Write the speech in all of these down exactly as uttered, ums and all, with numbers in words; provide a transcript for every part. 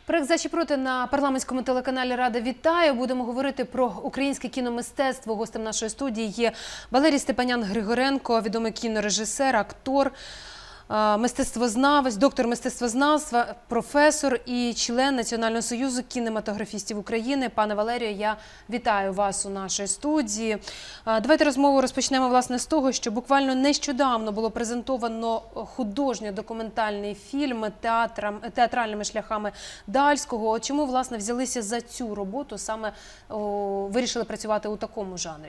Проект «За чи проти» на парламентському телеканалі «Рада» вітаю. Будемо говорити про українське кіномистецтво. Гостем нашої студії є Валерій Степанян-Григоренко, відомий кінорежисер, актор, мистецтвознавець, доктор мистецтвознавства, професор і член Національного союзу кінематографістів України. Пане Валерію, я вітаю вас у нашій студії. Давайте розмову розпочнемо, власне, з того, що буквально нещодавно було презентовано художньо-документальний фільм театральними шляхами Дальського. От чому, власне, взялися за цю роботу, саме о, вирішили працювати у такому жанрі?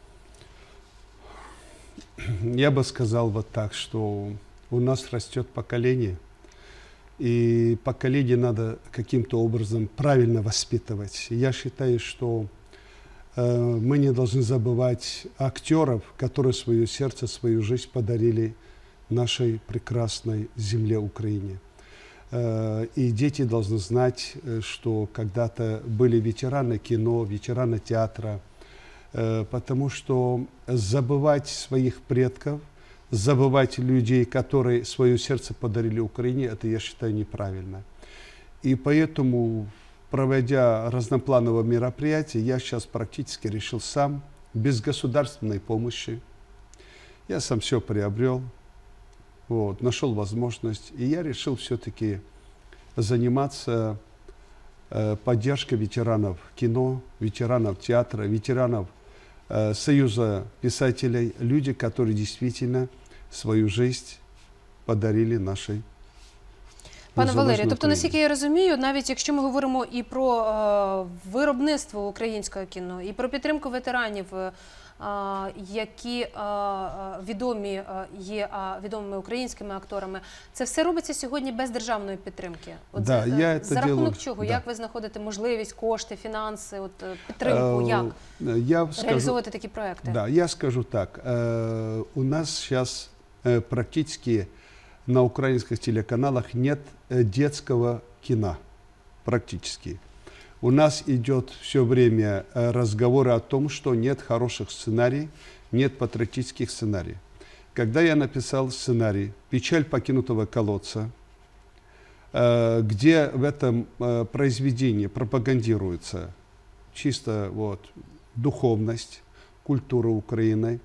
Я бы сказал вот так, что у нас растет поколение, и поколение надо каким-то образом правильно воспитывать. Я считаю, что э, мы не должны забывать актеров, которые свое сердце, свою жизнь подарили нашей прекрасной земле Украине. Э, и дети должны знать, что когда-то были ветераны кино, ветераны театра, э, потому что забывать своих предков, забывать людей, которые свое сердце подарили Украине, это, я считаю, неправильно. И поэтому, проводя разноплановые мероприятия, я сейчас практически решил сам, без государственной помощи. Я сам все приобрел, вот, нашел возможность, и я решил все-таки заниматься э, поддержкой ветеранов кино, ветеранов театра, ветеранов э, Союза писателей, люди, которые действительно свою жизнь подарили нашій. Пане Валерію, тобто, наскільки я розумію, навіть якщо ми говоримо і про е, виробництво українського кіно, і про підтримку ветеранів, е, які е, відомі е, є е, відомими українськими акторами, це все робиться сьогодні без державної підтримки? От да, за, я за рахунок делаю, чого? Да. Як ви знаходите можливість, кошти, фінанси, от, підтримку, е, як я реалізовувати такі проекти? Да, я скажу так, е, у нас зараз практически на украинских телеканалах нет детского кино. Практически. У нас идет все время разговоры о том, что нет хороших сценариев, нет патриотических сценариев. Когда я написал сценарий «Печаль покинутого колодца», где в этом произведении пропагандируется чисто вот, духовность, культура Украины,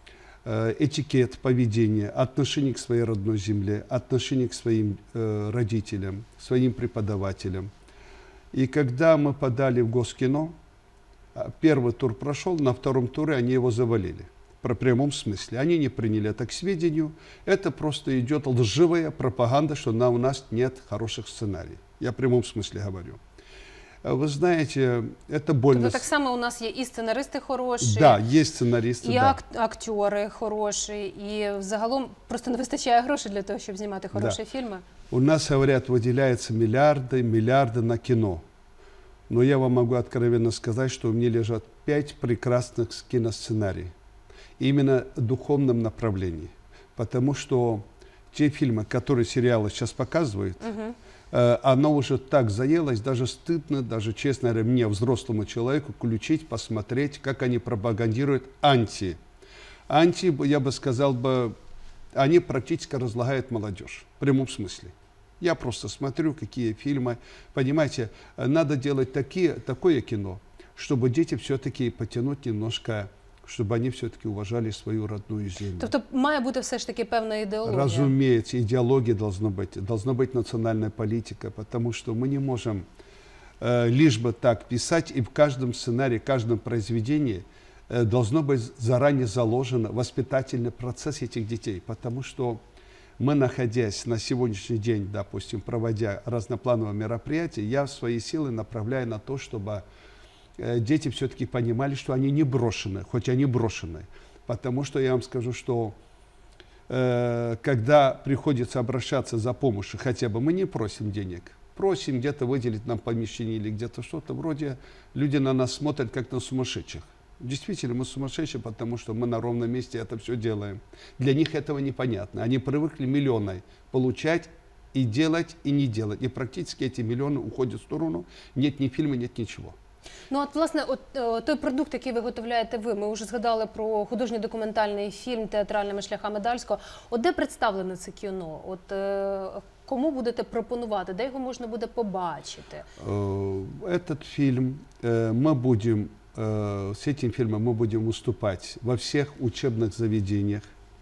этикет поведения, отношение к своей родной земле, отношение к своим э, родителям, своим преподавателям. И когда мы подали в Госкино, первый тур прошел, на втором туре они его завалили. В прямом смысле. Они не приняли это к сведению. Это просто идет лживая пропаганда, что на, у нас нет хороших сценариев. Я в прямом смысле говорю. Вы знаете, это больно. Тобто так само у нас є і сценаристи хороші, да, є сценаристи, і да. актори хороші, і загалом просто не вистачає грошей для того, щоб знімати хороші да. фільми. У нас, говорят, выделяются миллиарды, миллиарды на кино. Но я вам могу откровенно сказать, что у меня лежат пять прекрасных киносценариев. Именно в духовном направлении. Потому что те фильмы, которые сериалы сейчас показывают, угу. оно уже так заелось, даже стыдно, даже, честно говоря, мне, взрослому человеку, включить, посмотреть, как они пропагандируют анти. Анти, я бы сказал, бы, они практически разлагают молодежь, в прямом смысле. Я просто смотрю, какие фильмы. Понимаете, надо делать такие, такое кино, чтобы дети все-таки потянуть немножко, чтобы они все-таки уважали свою родную землю. Тобто має бути все ж таки певна ідеологія? Разумеется, идеология должна быть. Должна быть национальная политика, потому что мы не можем э, лишь бы так писать, и в каждом сценарии, в каждом произведении э, должно быть заранее заложено воспитательный процесс этих детей, потому что мы, находясь на сегодняшний день, допустим, проводя разноплановые мероприятия, я свои силы направляю на то, чтобы дети все-таки понимали, что они не брошены, хоть они брошены. Потому что я вам скажу, что э, когда приходится обращаться за помощью, хотя бы мы не просим денег, просим где-то выделить нам помещение или где-то что-то, вроде люди на нас смотрят как на сумасшедших. Действительно, мы сумасшедшие, потому что мы на ровном месте это все делаем. Для них этого непонятно. Они привыкли миллионы получать и делать, и не делать. И практически эти миллионы уходят в сторону. Нет ни фильма, нет ничего. Ну, от, власне, от, той продукт, який виготовляєте ви, ми вже згадали про художній документальний фільм театральними шляхами Дальського. От де представлене це кіно? От, е, кому будете пропонувати, де його можна буде побачити? Этот фильм мы будем, с этим фильмом мы будем выступать во всех учебных заведениях.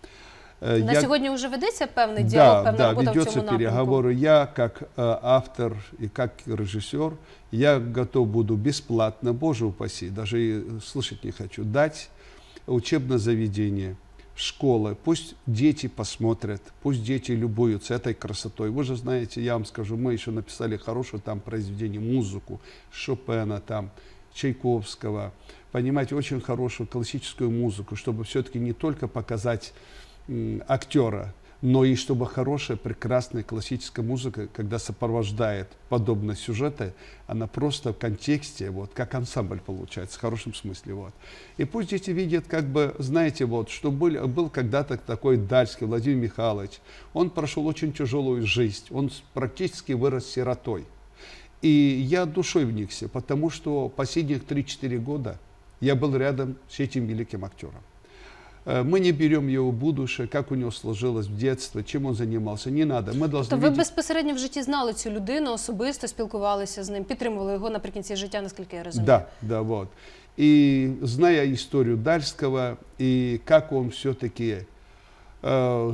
На Я... сегодня уже ведется певный диалог, да, певная да, работа ведется в цьому переговоры. Я, как э, автор и как режиссер, я готов буду бесплатно, боже упаси, даже и слышать не хочу, дать учебное заведение, школы. Пусть дети посмотрят, пусть дети любуются этой красотой. Вы же знаете, я вам скажу, мы еще написали хорошее там произведение, музыку Шопена, там, Чайковского. Понимаете, очень хорошую классическую музыку, чтобы все-таки не только показать актера, но и чтобы хорошая, прекрасная классическая музыка, когда сопровождает подобные сюжеты, она просто в контексте, вот, как ансамбль получается, в хорошем смысле. Вот. И пусть дети видят, как бы, знаете, вот, что был, был когда-то такой Дальский Владимир Михайлович, он прошел очень тяжелую жизнь, он практически вырос сиротой. И я душой вникся, потому что последних три-четыре года я был рядом с этим великим актером. Мы не берем его будущее, как у него сложилось в детстве, чим він займався, не треба. Ми тобто ви безпосередньо в житті знали цю людину, особисто спілкувалися з ним, підтримували його наприкінці життя, наскільки я розумію? Да, да, вот. И зная историю Дальского, и как он все-таки, э,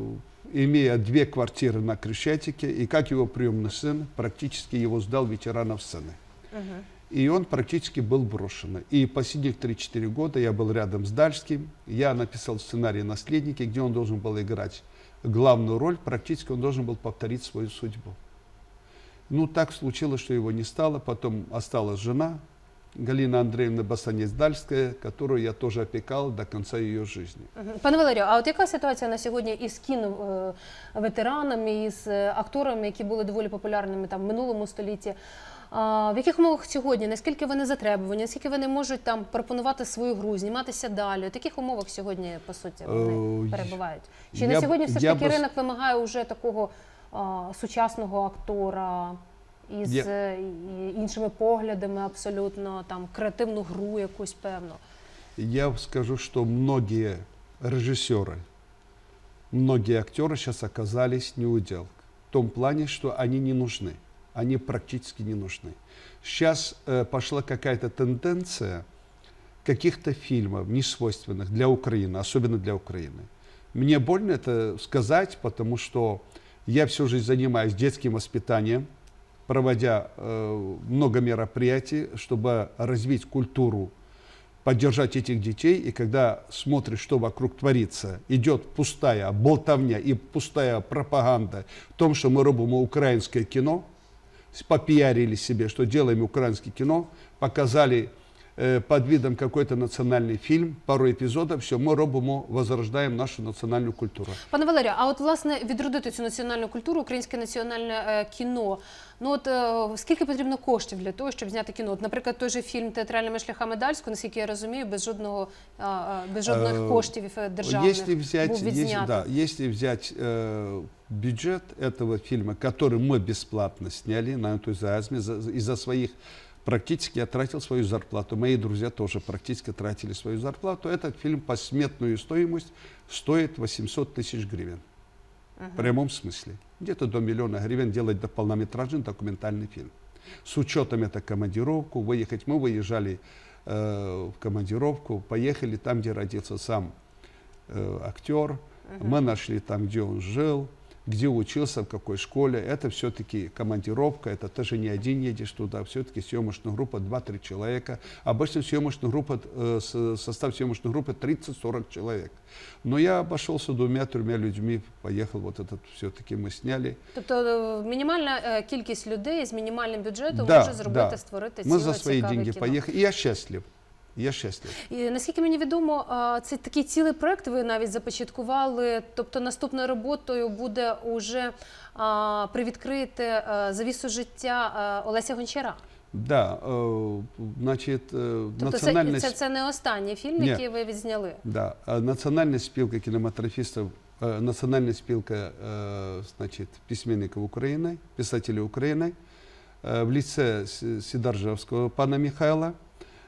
имея две квартиры на Крещатике, и как его приемный сын практически его сдал ветеранов сцены. Угу. И он практически был брошен. И последних три-четыре года я был рядом с Дальским. Я написал сценарий «Наследники», где он должен был играть главную роль. Практически он должен был повторить свою судьбу. Ну, так случилось, что его не стало. Потом осталась жена, Галина Андреевна Басанець-Дальська, которую я тоже опекал до конца ее жизни. Пане Валерію, а от яка ситуація на сьогодні із кіноветеранами, із акторами, які були доволі популярними там в минулому столітті? В яких умовах сьогодні, наскільки вони затребувані, наскільки вони можуть там пропонувати свою гру, зніматися далі? В яких умовах сьогодні, по суті, вони перебувають? Чи на сьогодні все ж таки ринок вимагає уже такого а, сучасного актора із я... іншими поглядами абсолютно, там, креативну гру якусь певну? Я скажу, что многие режиссеры, многие актеры сейчас оказались не у дел. В том плане, что они не нужны. Они практически не нужны. Сейчас э, пошла какая-то тенденция каких-то фильмов, не свойственных для Украины, особенно для Украины. Мне больно это сказать, потому что я всю жизнь занимаюсь детским воспитанием, проводя э, много мероприятий, чтобы развить культуру, поддержать этих детей. И когда смотришь, что вокруг творится, идет пустая болтовня и пустая пропаганда в том, что мы робимо украинское кино, попиарили себе, что делаем украинское кино, показали э, под видом какой-то национальный фильм, пару епізодів, все, ми робимо, возрождаємо нашу національну культуру. Пане Валерію, а от, власне, відродити цю національну культуру, українське національне е, кіно, ну от е, скільки потрібно коштів для того, щоб зняти кіно? От, наприклад, той же фільм «Театральними шляхами Дальського», наскільки я розумію, без жодного, е, без жодних е, коштів державних взять, був відзнятий. Да, если взять э, бюджет этого фильма, который мы бесплатно сняли на энтузиазме, из-за своих, практически я тратил свою зарплату, мои друзья тоже практически тратили свою зарплату, этот фильм по сметную стоимость стоит восемьсот тысяч гривен. Uh-huh. В прямом смысле. Где-то до миллиона гривен делать полнометражный документальный фильм. С учетом это командировку, выехать. Мы выезжали э, в командировку, поехали там, где родился сам э, актер. Uh-huh. Мы нашли там, где он жил, где учился, в какой школе. Это все-таки командировка, это тоже не один едешь туда, все-таки съемочная группа два-три человека. Обычно съемочная группа, э, состав съемочной группы тридцать-сорок человек. Но я обошелся двумя-тремя людьми, поехал, вот этот все-таки мы сняли. Тобто мінімальна кількість людей з мінімальним бюджетом да, може зробити, да. створити ціле цікаве кіно. Мы за свои деньги поехали, и я счастлив. Я щаслив. І, наскільки мені відомо, це такий цілий проект ви навіть започаткували, тобто наступною роботою буде уже а, привідкрити а, завісу життя а, Олеся Гончара. Да, э, значит, э, тобто национальная... це, це, це не останній фільм, Нет. який ви відзняли? Да, национальная спілка кинематографистов, э, национальная спілка, э, значит, письменников Украины, писателей Украины, э, в лице Сидаржевского пана Михайла,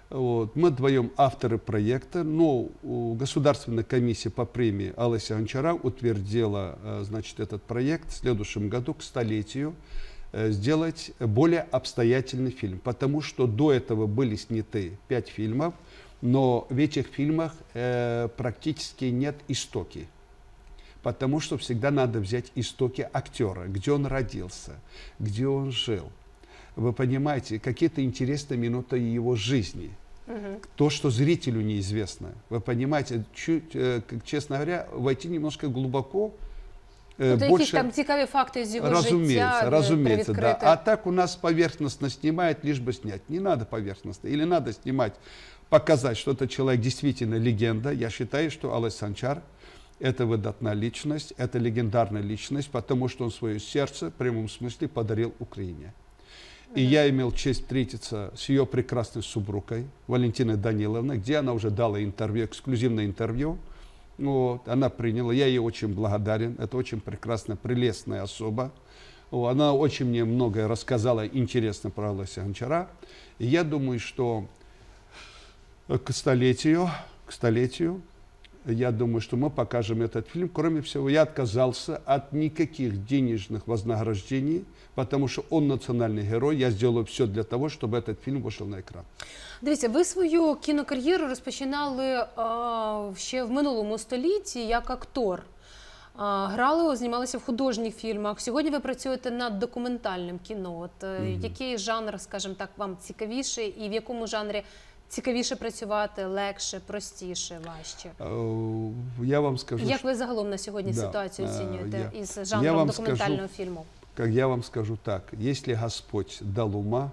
Вот. Мы вдвоем авторы проекта, но Государственная комиссия по премии Олеся Гончара утвердила, значит, этот проект в следующем году к столетию сделать более обстоятельный фильм, потому что до этого были сняты пять фильмов, но в этих фильмах э, практически нет истоки, потому что всегда надо взять истоки актера, где он родился, где он жил. Вы понимаете, какие-то интересные минуты его жизни, угу. То, что зрителю неизвестно. Вы понимаете, чуть, э, честно говоря, войти немножко глубоко. Тобто якісь там цікаві факти з його разумеется, життя разумеется, да. А так у нас поверхностно снимают, лишь бы снять. Не надо поверхностно. Или надо снимать, показать, что этот человек действительно легенда. Я считаю, что Олесь Гончар – это выдатная личность, это легендарная личность, потому что он свое сердце в прямом смысле подарил Украине. И mm-hmm. я имел честь встретиться с ее прекрасной супругой Валентиной Даниловной, где она уже дала интервью, эксклюзивное интервью. Вот, она приняла, я ей очень благодарен, это очень прекрасная, прелестная особа. Вот, она очень мне многое рассказала интересно про Олеся Гончара. И я думаю, что к столетию, к столетию, я думаю, что мы покажем этот фильм. Кроме всего, я отказался от никаких денежных вознаграждений, потому что он национальный герой. Я сделаю все для того, чтобы этот фильм вышел на экран. Дивіться, ви свою кінокар'єру розпочинали а, ще в минулому столітті як актор. А, грали, знімалися в художніх фільмах. Сьогодні ви працюєте над документальним кіно. От, mm-hmm. Який жанр, скажімо так, вам цікавіший і в якому жанрі цікавіше працювати, легше, простіше, важче? Uh, я вам скажу, як ви загалом на сьогодні да, ситуацію оцінюєте uh, із жанром документального скажу, фільму? Как я вам скажу так, если Господь дал ума,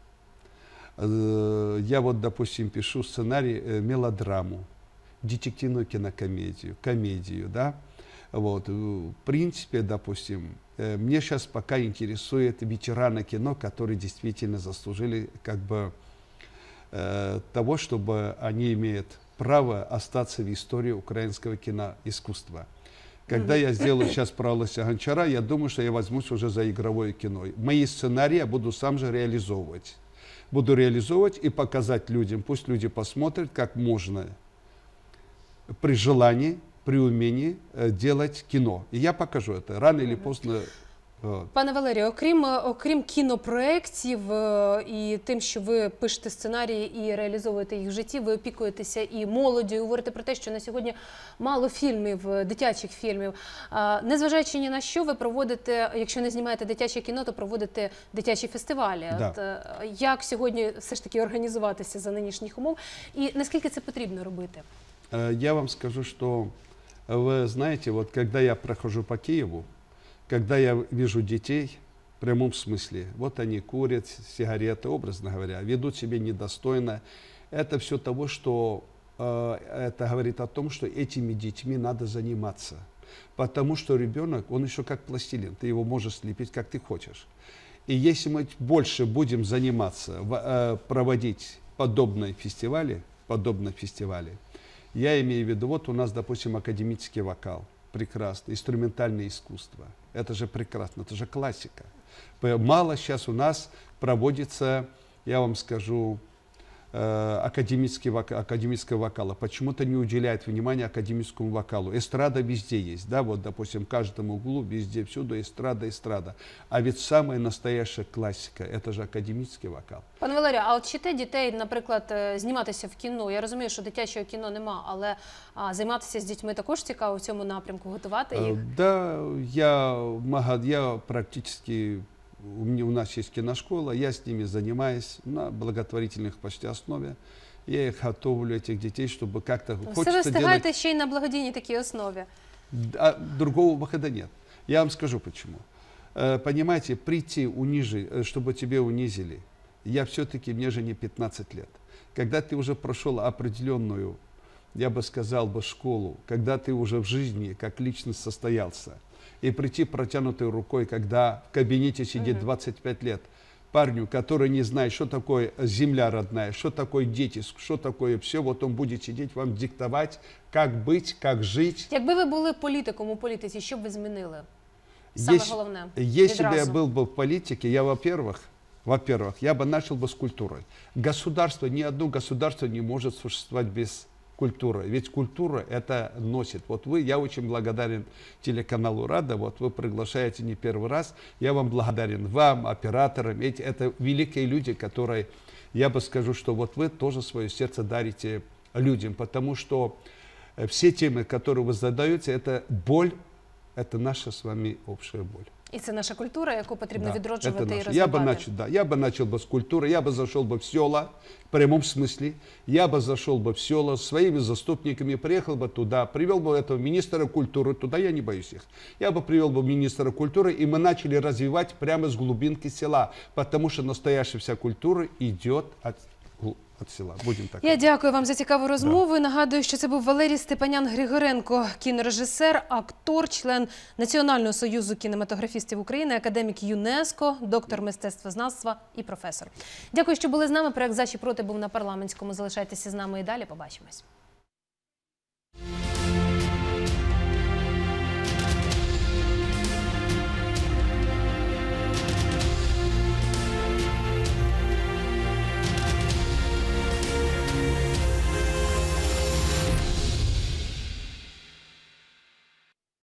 э, я вот, допустим, пишу сценарий, э, мелодраму, детективную кинокомедию, комедию, да, вот, в принципе, допустим, э, мне сейчас пока интересует ветераны кино, которые действительно заслужили, как бы, э, того, чтобы они имеют право остаться в истории украинского киноискусства. Когда mm-hmm. я сделаю сейчас про Олеся Гончара, я думаю, что я возьмусь уже за игровое кино. Мои сценарии я буду сам же реализовывать. Буду реализовывать и показать людям. Пусть люди посмотрят, как можно при желании, при умении делать кино. И я покажу это. Рано mm-hmm. или поздно. Пане Валерію, окрім, окрім кінопроєктів і тим, що ви пишете сценарії і реалізовуєте їх в житті, ви опікуєтеся і молоддю, і говорите про те, що на сьогодні мало фільмів, дитячих фільмів. Незважаючи ні на що, ви проводите, якщо не знімаєте дитяче кіно, то проводите дитячі фестивалі. Да. От, як сьогодні все ж таки організуватися за нинішніх умов і наскільки це потрібно робити? Я вам скажу, что вы знаете, вот когда я прохожу по Киеву, когда я вижу детей, в прямом смысле, вот они курят сигареты, образно говоря, ведут себя недостойно, это все того, что э, это говорит о том, что этими детьми надо заниматься. Потому что ребенок, он еще как пластилин, ты его можешь слепить, как ты хочешь. И если мы больше будем заниматься, в, э, проводить подобные фестивали, подобные фестивали, я имею в виду, вот у нас, допустим, академический вокал, прекрасно, инструментальное искусство. Это же прекрасно, это же классика. Мало сейчас у нас проводится, я вам скажу, академический вокал, академического вокала. Почему-то не уделяет внимания академическому вокалу. Эстрада везде есть, да, вот, допустим, в каждом углу, везде, всюду эстрада, эстрада. А ведь самая настоящая классика – это же академический вокал. Пане Валерію, а от вчите дітей, наприклад, зніматися в кіно? Я розумію, що дитячого кіно нема, але а, займатися з дітьми також цікаво в цьому напрямку, готувати їх? Да, я, я практически... У меня у нас есть киношкола, я с ними занимаюсь на благотворительных почти основе. Я их готовлю, этих детей, чтобы как-то хочется делать... Все вы встигаете делать... еще и на благодійній такой основе. А другого выхода нет. Я вам скажу почему. Понимаете, прийти, унижить, чтобы тебя унизили, я все-таки, мне же не пятнадцать лет. Когда ты уже прошел определенную, я бы сказал бы, школу, когда ты уже в жизни как личность состоялся, и прийти протянутой рукой, когда в кабинете сидит двадцать пять лет, парню, который не знает, что такое земля родная, что такое дети, что такое все, вот он будет сидеть, вам диктовать, как быть, как жить. Якби ви були політиком у політиці, що б ви змінили? Саме Если, головне. если бы я відразу. был бы в политике, я, во-первых, во-первых, я бы начал бы с культуры. Государство, ни одно государство не может существовать без культуры. Ведь культура это носит. Вот вы, я очень благодарен телеканалу «Рада», вот вы приглашаете не первый раз. Я вам благодарен, вам, операторам. Эти, это великие люди, которые, я бы скажу, что вот вы тоже свое сердце дарите людям, потому что все темы, которые вы задаете, это боль, это наша с вами общая боль. І це наша культура, яку потрібно Да, відроджувати это і наше. розвивати. Я бы начал, да, я бы начал бы с культуры, я бы зашел бы в села, в прямом смысле, я бы зашел бы в села с своими заступниками, приехал бы туда, привел бы этого министра культуры, туда я не боюсь их, я бы привел бы министра культуры, и мы начали развивать прямо с глубинки села, потому что настоящая вся культура идет от, от села. Будем так. Я дякую вам за цікаву розмову. Да. Нагадую, що це був Валерій Степанян-Григоренко, кінорежисер, актор, член Національного союзу кінематографістів України, академік ЮНЕСКО, доктор мистецтвознавства і професор. Дякую, що були з нами. Проект «За чи проти» був на Парламентському. Залишайтеся з нами і далі. Побачимось.